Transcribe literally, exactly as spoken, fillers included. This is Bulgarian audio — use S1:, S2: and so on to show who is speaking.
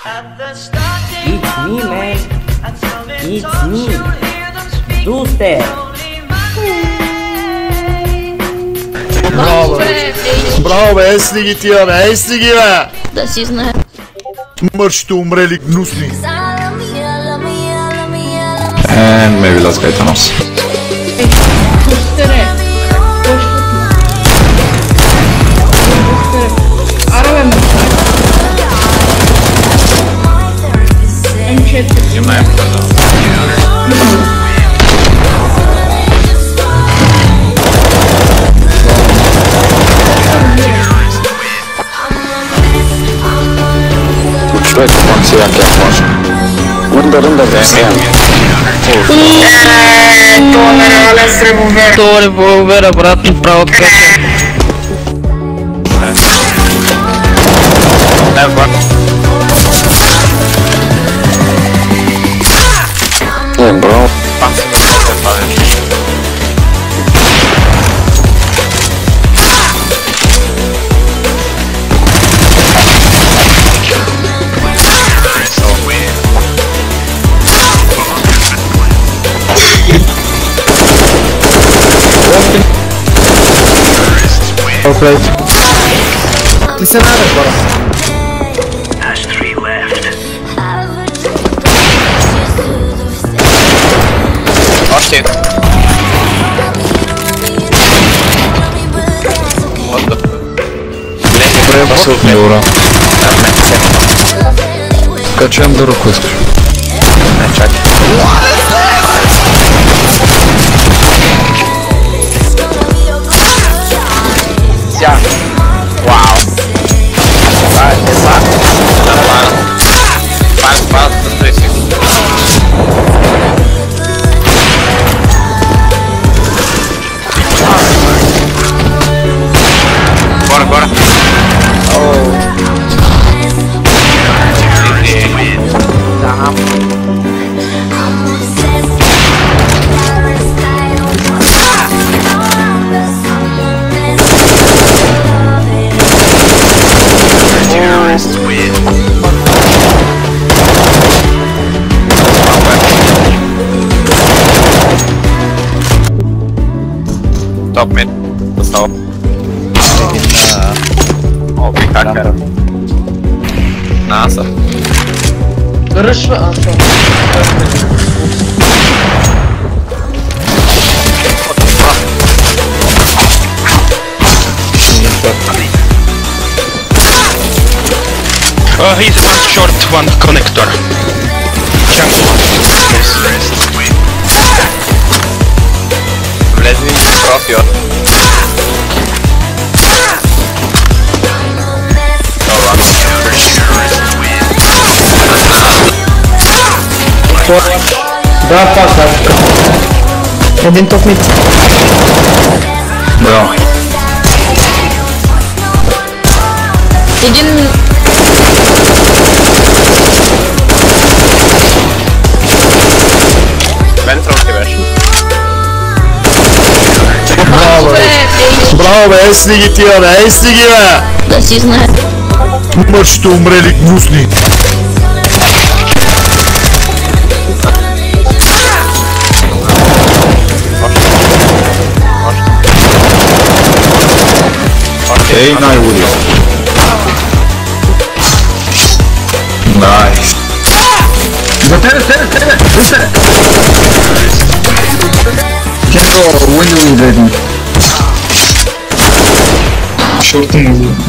S1: It's me, man. It's me. DuSTeR.
S2: Bravo. Браво, бе, если ги тия, бе, если ги, бе!
S3: Да си знае.
S2: Мършите умрели гнусни.
S4: And maybe let's get Thanos.
S5: DuSTeR. Araba mı?
S4: You might have done that. Човек, он сега как може. Рънда, рънда, вземем.
S3: Еее, това не с револвера. Това револвера, брат, ми право откача.
S4: Не, брат. Не, бро. Пак си ме се падеш.
S2: Okay.
S1: Ти се надеш, бара.
S4: Още. Добре, баси от неура. Качвам да руку искаш. Не, чакай. Ся. Вау. Това е това. Нормално. Пак пак за три секунди. Горе, горе. Оу. Там. Top mid. Stop. Oh, big hacker. NASA.
S1: Ръшва, а що?
S6: Uh, he's one short, one connector. Jump.
S4: Влезли в профил.
S1: Да, пак, да. Един топ мид.
S4: Браво.
S3: Един...
S4: Вентрал ти беше.
S2: Браво, бе! Браво, бе, если ги тия, бе, если ги, бе!
S3: Да си знае.
S2: Мършите умрели гнусни.
S4: Ей, най-луди. Найс.
S2: За тебе, тебе, тебе! Вижте!
S4: Кенго, window ready. Short move.